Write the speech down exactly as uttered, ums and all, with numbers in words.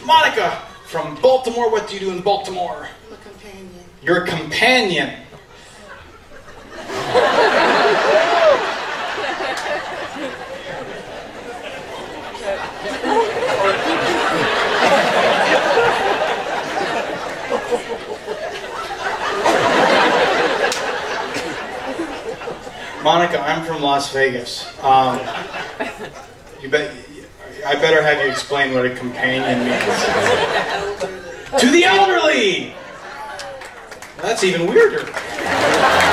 Monica, from Baltimore, what do you do in Baltimore? I'm a companion. You're a companion. Monica, I'm from Las Vegas. Um, you bet. I better have you explain what a companion means. To the elderly! That's even weirder.